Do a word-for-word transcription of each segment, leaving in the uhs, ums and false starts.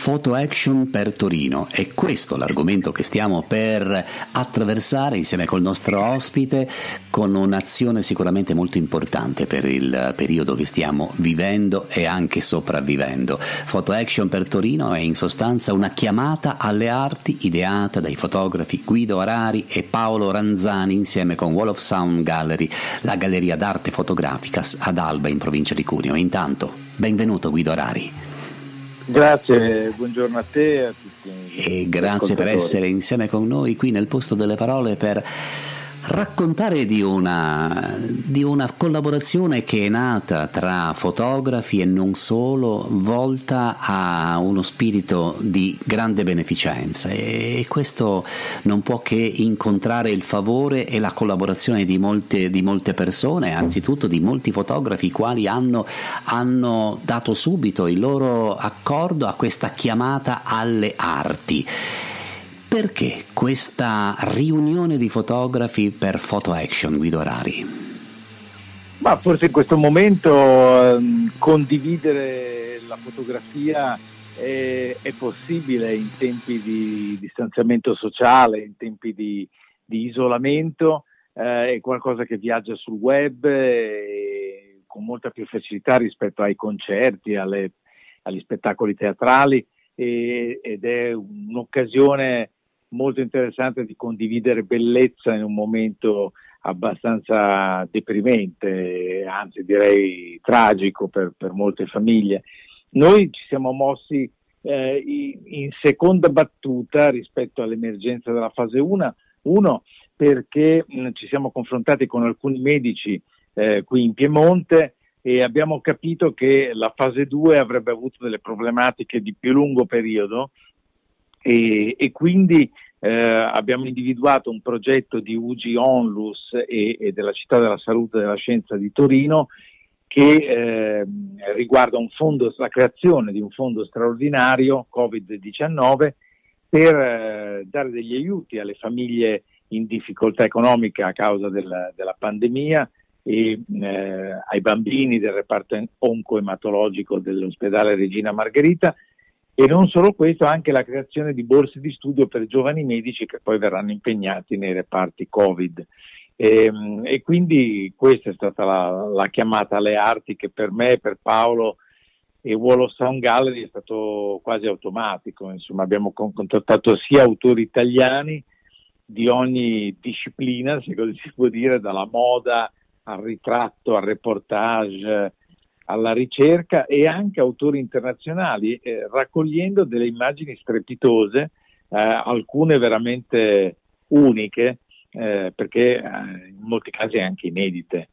Photo Action per Torino. È questo l'argomento che stiamo per attraversare insieme col nostro ospite, con un'azione sicuramente molto importante per il periodo che stiamo vivendo e anche sopravvivendo. Photo Action per Torino è in sostanza una chiamata alle arti ideata dai fotografi Guido Arari e Paolo Ranzani insieme con Wall of Sound Gallery, la galleria d'arte fotografica ad Alba in provincia di Cuneo. Intanto, benvenuto Guido Arari. Grazie, buongiorno a te e a tutti. E grazie per essere insieme con noi qui nel Posto delle Parole per raccontare di una, di una collaborazione che è nata tra fotografi e non solo, volta a uno spirito di grande beneficenza, e questo non può che incontrare il favore e la collaborazione di molte, di molte persone, anzitutto di molti fotografi, i quali hanno, hanno dato subito il loro accordo a questa chiamata alle arti. Perché questa riunione di fotografi per Photo Action, Guido Arari? Ma forse in questo momento eh, condividere la fotografia è, è possibile in tempi di distanziamento sociale, in tempi di, di isolamento, eh, è qualcosa che viaggia sul web e con molta più facilità rispetto ai concerti, alle, agli spettacoli teatrali, e, ed è un'occasione molto interessante di condividere bellezza in un momento abbastanza deprimente, anzi direi tragico per, per molte famiglie. Noi ci siamo mossi eh, in seconda battuta rispetto all'emergenza della fase uno, perché mh, ci siamo confrontati con alcuni medici eh, qui in Piemonte e abbiamo capito che la fase due avrebbe avuto delle problematiche di più lungo periodo, e, e quindi eh, abbiamo individuato un progetto di U G I Onlus e, e della Città della Salute e della Scienza di Torino che eh, riguarda un fondo, la creazione di un fondo straordinario covid diciannove per eh, dare degli aiuti alle famiglie in difficoltà economica a causa della, della pandemia e eh, ai bambini del reparto oncoematologico dell'ospedale Regina Margherita. E non solo questo, anche la creazione di borse di studio per giovani medici che poi verranno impegnati nei reparti Covid. E, e quindi questa è stata la, la chiamata alle arti che per me, per Paolo e Wall of Sound Gallery è stato quasi automatico. Insomma, abbiamo contattato sia autori italiani di ogni disciplina, se così si può dire, dalla moda al ritratto, al reportage, alla ricerca, e anche autori internazionali, eh, raccogliendo delle immagini strepitose, eh, alcune veramente uniche, eh, perché eh, in molti casi anche inedite.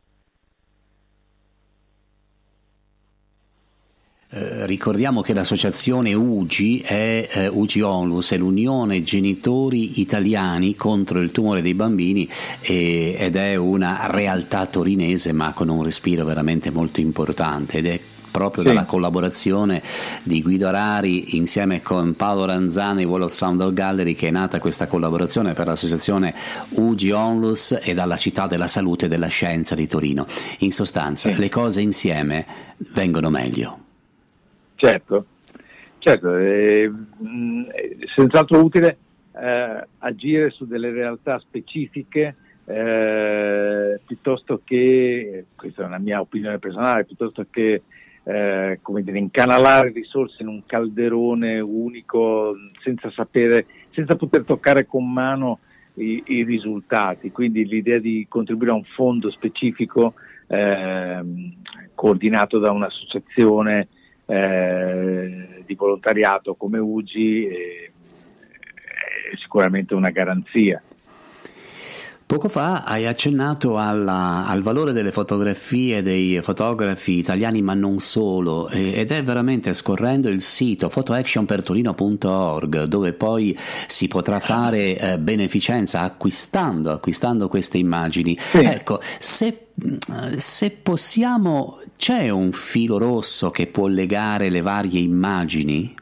Eh, ricordiamo che l'associazione U G I è eh, U G I Onlus, è l'Unione Genitori Italiani contro il tumore dei bambini, e, ed è una realtà torinese ma con un respiro veramente molto importante, ed è proprio dalla collaborazione di Guido Arari insieme con Paolo Ranzani e Wall of Sound Gallery che è nata questa collaborazione per l'associazione U G I Onlus e dalla Città della Salute e della Scienza di Torino. In sostanza, sì, le cose insieme vengono meglio. Certo, certo, è, è senz'altro utile eh, agire su delle realtà specifiche eh, piuttosto che, questa è una mia opinione personale, piuttosto che eh, come dire, incanalare risorse in un calderone unico senza sapere, senza poter toccare con mano i, i risultati. Quindi l'idea di contribuire a un fondo specifico eh, coordinato da un'associazione Eh, di volontariato come U G I è, è sicuramente una garanzia. Poco fa hai accennato alla, al valore delle fotografie dei fotografi italiani, ma non solo, ed è veramente scorrendo il sito photo action per torino punto org dove poi si potrà fare eh, beneficenza acquistando, acquistando queste immagini. Sì. Ecco, se, se possiamo, c'è un filo rosso che può legare le varie immagini?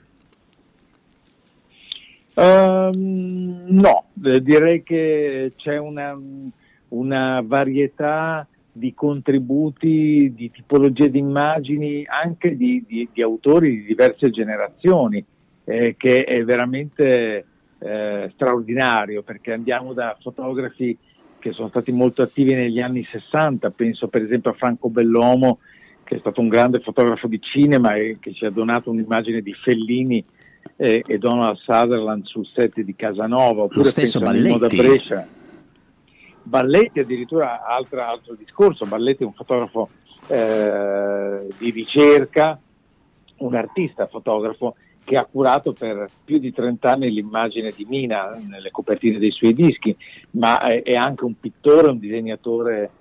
Uh, no, direi che c'è una, una varietà di contributi, di tipologie di immagini, anche di, di, di autori di diverse generazioni, eh, che è veramente eh, straordinario, perché andiamo da fotografi che sono stati molto attivi negli anni sessanta, penso per esempio a Franco Bellomo, che è stato un grande fotografo di cinema e che ci ha donato un'immagine di Fellini e, e Donald Sutherland sul set di Casanova, oppure lo stesso penso a Mimmo da Balletti. Brescia. Balletti addirittura altro, altro discorso. Balletti è un fotografo eh, di ricerca, un artista fotografo che ha curato per più di trenta anni l'immagine di Mina nelle copertine dei suoi dischi, ma è, è anche un pittore, un disegnatore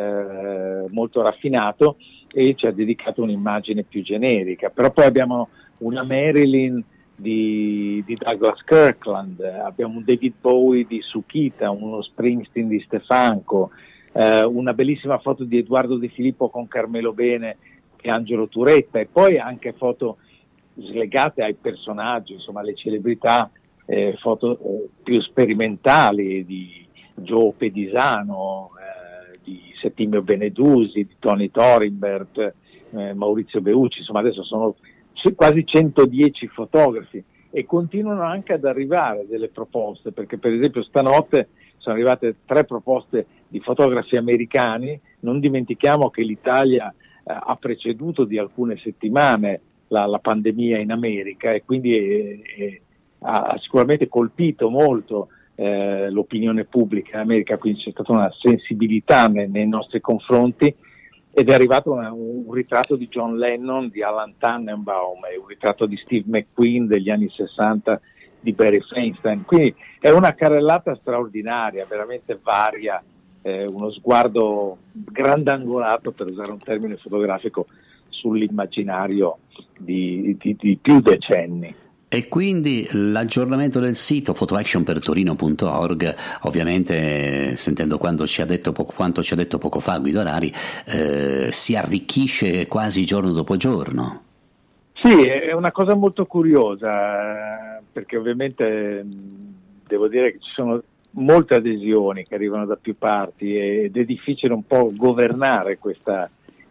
eh, molto raffinato, e ci ha dedicato un'immagine più generica. Però poi abbiamo una Marilyn di, di Douglas Kirkland, abbiamo un David Bowie di Sukita, uno Springsteen di Stefanco, eh, una bellissima foto di Edoardo De Filippo con Carmelo Bene e Angelo Turetta, e poi anche foto slegate ai personaggi, insomma alle celebrità, eh, foto eh, più sperimentali di Joe Pedisano, eh, di Settimio Benedusi, di Tony Thorimbert, eh, Maurizio Beucci, insomma adesso sono quasi centodieci fotografi, e continuano anche ad arrivare delle proposte, perché per esempio stanotte sono arrivate tre proposte di fotografi americani. Non dimentichiamo che l'Italia eh, ha preceduto di alcune settimane la, la pandemia in America, e quindi è, è, ha sicuramente colpito molto eh, l'opinione pubblica in America, quindi c'è stata una sensibilità nei, nei nostri confronti, ed è arrivato una, un ritratto di John Lennon di Alan Tannenbaum e un ritratto di Steve McQueen degli anni sessanta di Barry Feinstein. Quindi è una carrellata straordinaria, veramente varia, eh, uno sguardo grandangolato, per usare un termine fotografico, sull'immaginario di, di, di più decenni. E quindi l'aggiornamento del sito fotoaction per torino punto org, ovviamente sentendo quanto ci ha detto poco, quanto ci ha detto poco fa Guido Rari, eh, si arricchisce quasi giorno dopo giorno. Sì, è una cosa molto curiosa, perché ovviamente devo dire che ci sono molte adesioni che arrivano da più parti, ed è difficile un po' governare questa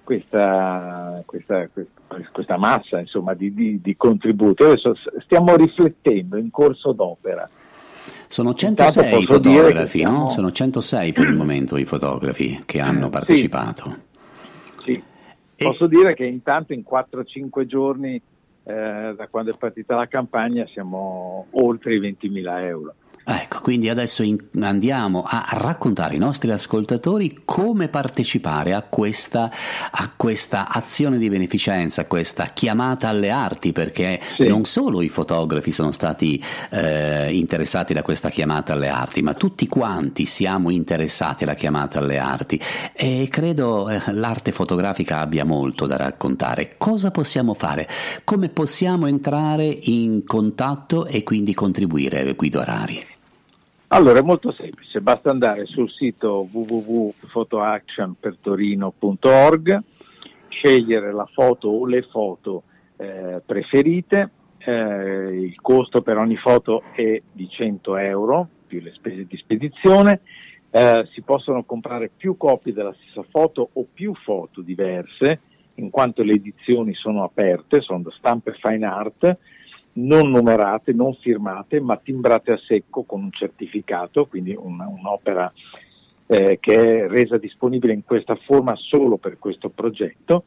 Questa, questa, questa massa, insomma, di, di, di contributi. Adesso stiamo riflettendo in corso d'opera. Sono centosei i fotografi, siamo... no? Sono centosei per il momento i fotografi che hanno partecipato. Sì, sì. E... Posso dire che intanto in quattro cinque giorni eh, da quando è partita la campagna siamo oltre i ventimila euro. Ecco, quindi adesso in, andiamo a raccontare ai nostri ascoltatori come partecipare a questa, a questa azione di beneficenza, a questa chiamata alle arti, perché sì, non solo i fotografi sono stati eh, interessati da questa chiamata alle arti, ma tutti quanti siamo interessati alla chiamata alle arti, e credo eh, l'arte fotografica abbia molto da raccontare. Cosa possiamo fare? Come possiamo entrare in contatto e quindi contribuire, Guido Rari? Allora, è molto semplice, basta andare sul sito w w w punto fotoaction per torino punto org, scegliere la foto o le foto eh, preferite, eh, il costo per ogni foto è di cento euro, più le spese di spedizione, eh, si possono comprare più copie della stessa foto o più foto diverse, in quanto le edizioni sono aperte, sono stampe fine art, non numerate, non firmate, ma timbrate a secco con un certificato, quindi una, un'opera eh, che è resa disponibile in questa forma solo per questo progetto,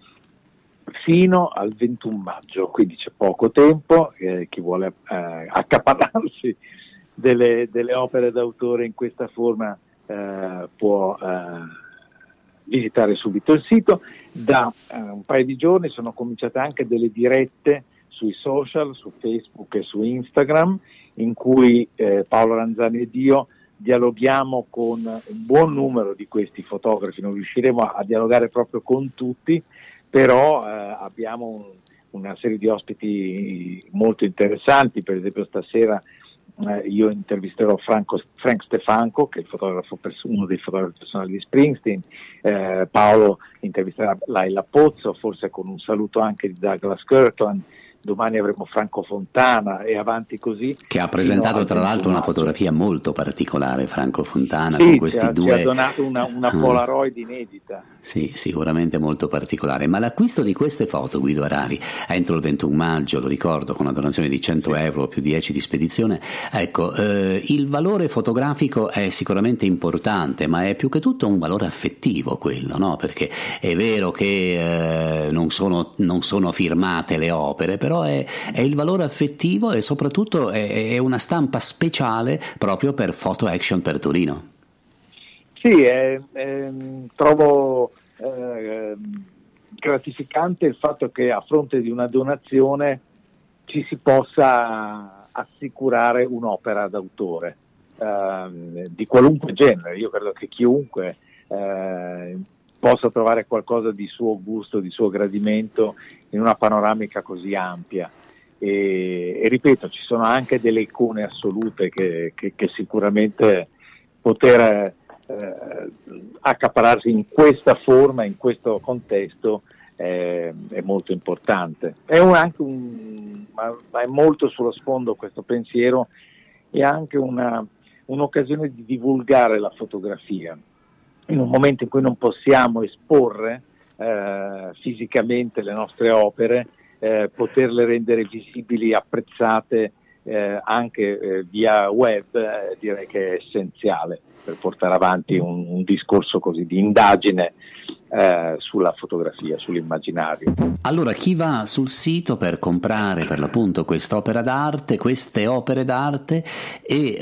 fino al ventuno maggio, quindi c'è poco tempo, eh, chi vuole eh, accaparrarsi delle, delle opere d'autore in questa forma eh, può eh, visitare subito il sito. Da eh, un paio di giorni sono cominciate anche delle dirette sui social, su Facebook e su Instagram, in cui eh, Paolo Ranzani ed io dialoghiamo con un buon numero di questi fotografi. Non riusciremo a, a dialogare proprio con tutti, però eh, abbiamo un, una serie di ospiti molto interessanti. Per esempio stasera eh, io intervisterò Franco, Frank Stefanco, che è il fotografo pers- uno dei fotografi personali di Springsteen, eh, Paolo intervisterà Laila Pozzo, forse con un saluto anche di Douglas Kirkland, domani avremo Franco Fontana e avanti così. Che ha presentato tra l'altro una fotografia molto particolare, Franco Fontana, sì, con questi ci ha, due... ci ha donato una, una Polaroid inedita. Sì, sicuramente molto particolare, ma l'acquisto di queste foto, Guido Arari, entro il ventuno maggio, lo ricordo, con una donazione di cento euro più dieci di spedizione, ecco, eh, il valore fotografico è sicuramente importante, ma è più che tutto un valore affettivo quello, no? Perché è vero che eh, non sono, non sono firmate le opere, però è, è il valore affettivo e soprattutto è, è una stampa speciale proprio per Photo Action per Torino. Sì, è, è, trovo eh, gratificante il fatto che a fronte di una donazione ci si possa assicurare un'opera d'autore eh, di qualunque genere. Io credo che chiunque eh, possa trovare qualcosa di suo gusto, di suo gradimento in una panoramica così ampia. E, e ripeto, ci sono anche delle icone assolute che, che, che sicuramente poter eh, accapararsi in questa forma, in questo contesto eh, è molto importante. È un, anche un, ma, ma è molto sullo sfondo questo pensiero, è anche una, un'occasione di divulgare la fotografia in un momento in cui non possiamo esporre eh, fisicamente le nostre opere. Eh, poterle rendere visibili, apprezzate eh, anche eh, via web, eh, direi che è essenziale per portare avanti un, un discorso così di indagine eh, sulla fotografia, sull'immaginario. Allora, chi va sul sito per comprare per l'appunto quest'opera d'arte, queste opere d'arte e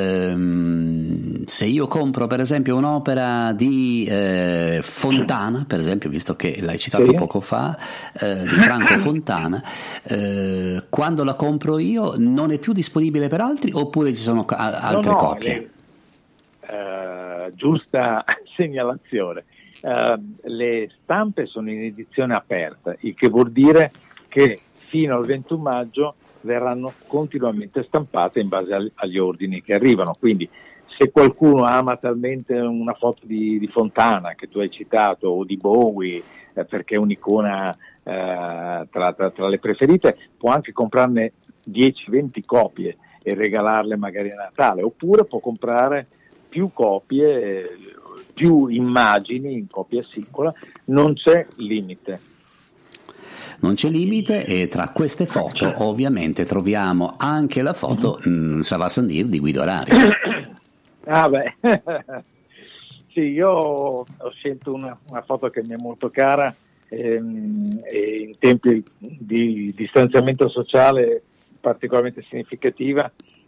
ehm, se io compro per esempio un'opera di eh, Fontana, per esempio, visto che l'hai citato sì. poco fa, eh, di Franco Fontana, eh, quando la compro io non è più disponibile per altri oppure ci sono a- altre no, no, copie? Le, uh, giusta segnalazione. Uh, le stampe sono in edizione aperta, il che vuol dire che fino al ventuno maggio verranno continuamente stampate in base al, agli ordini che arrivano. Quindi se qualcuno ama talmente una foto di, di Fontana che tu hai citato o di Bowie eh, perché è un'icona eh, tra, tra, tra le preferite, può anche comprarne dieci venti copie e regalarle magari a Natale, oppure può comprare più copie, eh, più immagini in copia singola, non c'è limite. Non c'è limite e tra queste foto ovviamente troviamo anche la foto mm, Ça va sans dire di Guido Arari. Ah beh, sì, io ho scelto una, una foto che mi è molto cara ehm, e in tempi di distanziamento sociale particolarmente significativa.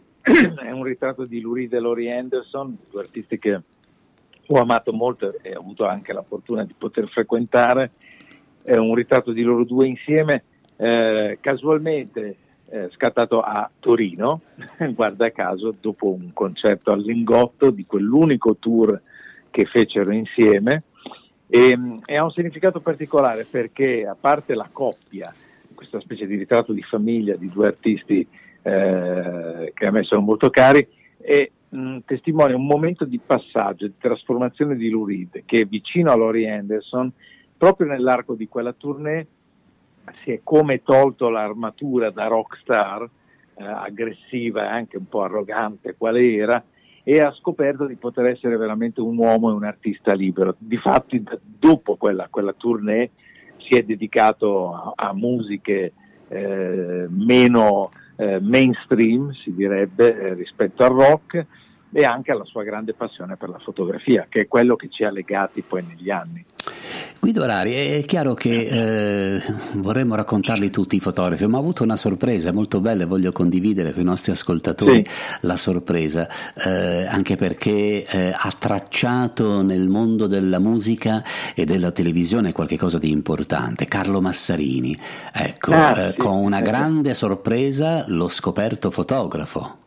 È un ritratto di Lou Reed e Laurie Anderson, due artisti che ho amato molto e ho avuto anche la fortuna di poter frequentare. È un ritratto di loro due insieme, eh, casualmente eh, scattato a Torino, guarda caso, dopo un concerto al Lingotto di quell'unico tour che fecero insieme, e, e ha un significato particolare perché, a parte la coppia, questa specie di ritratto di famiglia di due artisti eh, che a me sono molto cari, e mh, testimonia un momento di passaggio, di trasformazione di Lou Reed, che è vicino a Laurie Anderson. Proprio nell'arco di quella tournée si è come tolto l'armatura da rockstar eh, aggressiva e anche un po' arrogante quale era, e ha scoperto di poter essere veramente un uomo e un artista libero. Difatti dopo quella, quella tournée si è dedicato a, a musiche eh, meno eh, mainstream, si direbbe, eh, rispetto al rock, e anche alla sua grande passione per la fotografia, che è quello che ci ha legati poi negli anni. Guido Arari, è chiaro che eh, vorremmo raccontarli tutti i fotografi, ma ho avuto una sorpresa molto bella e voglio condividere con i nostri ascoltatori sì. la sorpresa, eh, anche perché eh, ha tracciato nel mondo della musica e della televisione qualche cosa di importante. Carlo Massarini, ecco, ah, eh, sì. con una grande sorpresa l'ho scoperto fotografo.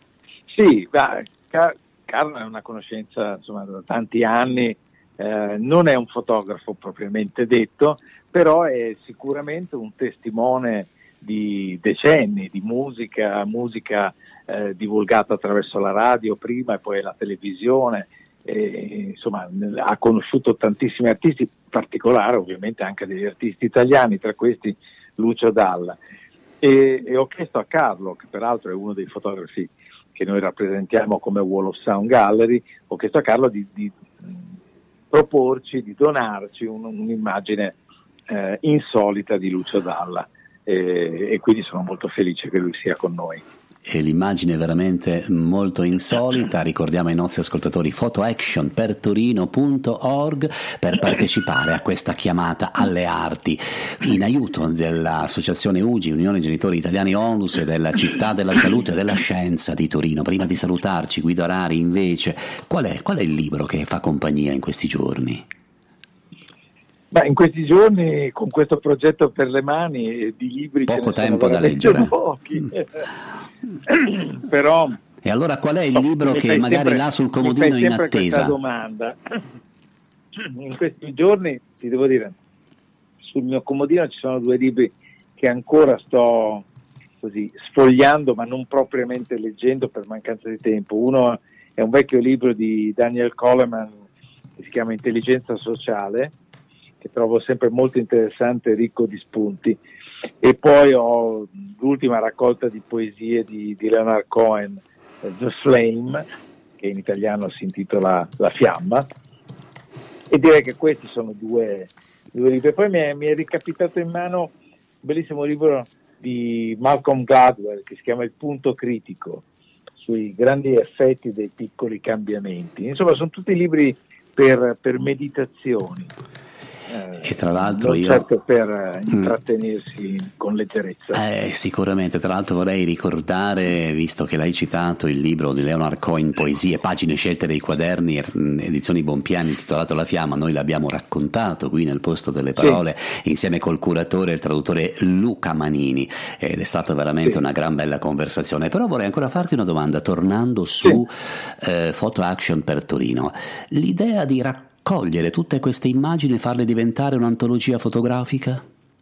Sì, beh, Car- Carlo è una conoscenza insomma da tanti anni. Eh, non è un fotografo propriamente detto, però è sicuramente un testimone di decenni di musica, musica eh, divulgata attraverso la radio prima e poi la televisione, e, insomma ha conosciuto tantissimi artisti, in particolare ovviamente anche degli artisti italiani, tra questi Lucio Dalla. e, e ho chiesto a Carlo, che peraltro è uno dei fotografi che noi rappresentiamo come Wall of Sound Gallery, ho chiesto a Carlo di, di proporci, di donarci un, un'immagine eh, insolita di Lucio Dalla, e, e quindi sono molto felice che lui sia con noi. E l'immagine è veramente molto insolita. Ricordiamo ai nostri ascoltatori foto action per torino punto org per partecipare a questa chiamata alle arti in aiuto dell'associazione U G I, Unione Genitori Italiani Onlus, e della Città della Salute e della Scienza di Torino. Prima di salutarci, Guido Arari, invece, qual è, qual è il libro che fa compagnia in questi giorni? Beh, in questi giorni, con questo progetto per le mani, di libri poco ce ne tempo sono da leggere, pochi. Però e allora qual è il libro che magari sempre, là sul comodino in attesa? Questa domanda. In questi giorni ti devo dire, sul mio comodino ci sono due libri che ancora sto così sfogliando, ma non propriamente leggendo per mancanza di tempo. Uno è un vecchio libro di Daniel Coleman che si chiama Intelligenza sociale, che trovo sempre molto interessante e ricco di spunti. E poi ho l'ultima raccolta di poesie di, di Leonard Cohen, The Flame, che in italiano si intitola La Fiamma, e direi che questi sono due, due libri. Poi mi è, mi è ricapitato in mano un bellissimo libro di Malcolm Gladwell che si chiama Il punto critico, sui grandi effetti dei piccoli cambiamenti. Insomma, sono tutti libri per, per meditazioni. E tra l'altro non io certo per intrattenersi mm. con leggerezza. Eh, sicuramente, tra l'altro vorrei ricordare, visto che l'hai citato, il libro di Leonard Cohen, Poesie, pagine scelte dei quaderni, edizioni Bonpiani, intitolato La Fiamma. Noi l'abbiamo raccontato qui nel Posto delle Parole, sì, insieme col curatore e il traduttore Luca Manini, ed è stata veramente sì. una gran bella conversazione. Però vorrei ancora farti una domanda, tornando su sì. eh, Photo Action per Torino. L'idea di raccontare cogliere tutte queste immagini e farle diventare un'antologia fotografica?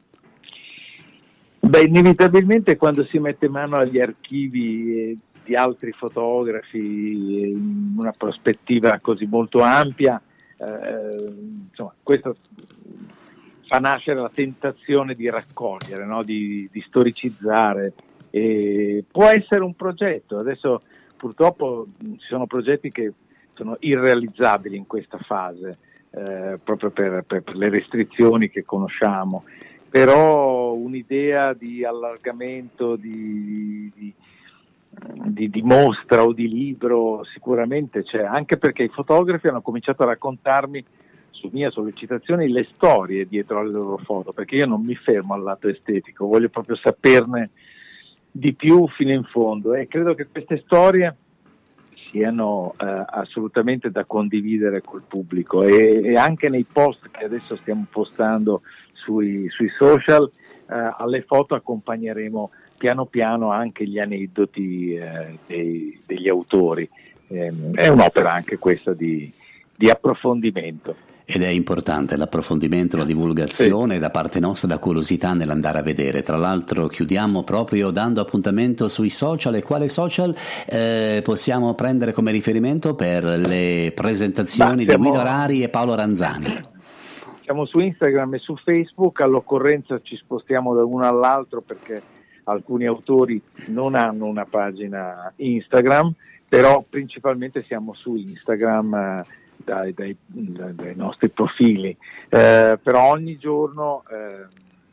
Beh, inevitabilmente quando si mette mano agli archivi di altri fotografi in una prospettiva così molto ampia, eh, insomma, questo fa nascere la tentazione di raccogliere, no? di, di storicizzare. E può essere un progetto. Adesso purtroppo ci sono progetti che sono irrealizzabili in questa fase, eh, proprio per, per, per le restrizioni che conosciamo, però un'idea di allargamento, di, di, di, di mostra o di libro sicuramente c'è, anche perché i fotografi hanno cominciato a raccontarmi, su mia sollecitazione, le storie dietro alle loro foto, perché io non mi fermo al lato estetico, voglio proprio saperne di più fino in fondo, e credo che queste storie siano eh, assolutamente da condividere col pubblico, e, e anche nei post che adesso stiamo postando sui, sui social, eh, alle foto accompagneremo piano piano anche gli aneddoti eh, dei, degli autori. Eh, è un'opera anche questa di, di approfondimento. Ed è importante l'approfondimento, la divulgazione, sì, da parte nostra, la curiosità nell'andare a vedere. Tra l'altro chiudiamo proprio dando appuntamento sui social. E quale social eh, possiamo prendere come riferimento per le presentazioni siamo, di Guido Arari e Paolo Ranzani? Siamo su Instagram e su Facebook, all'occorrenza ci spostiamo da uno all'altro perché alcuni autori non hanno una pagina Instagram, però principalmente siamo su Instagram eh, Dai, dai, dai nostri profili, eh, però ogni giorno eh,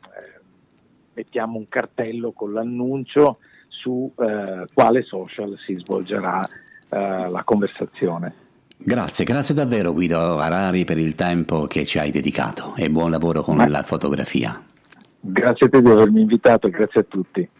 mettiamo un cartello con l'annuncio su eh, quale social si svolgerà eh, la conversazione. Grazie, grazie davvero Guido Arari per il tempo che ci hai dedicato, e buon lavoro con Ma... la fotografia. Grazie a te di avermi invitato, grazie a tutti.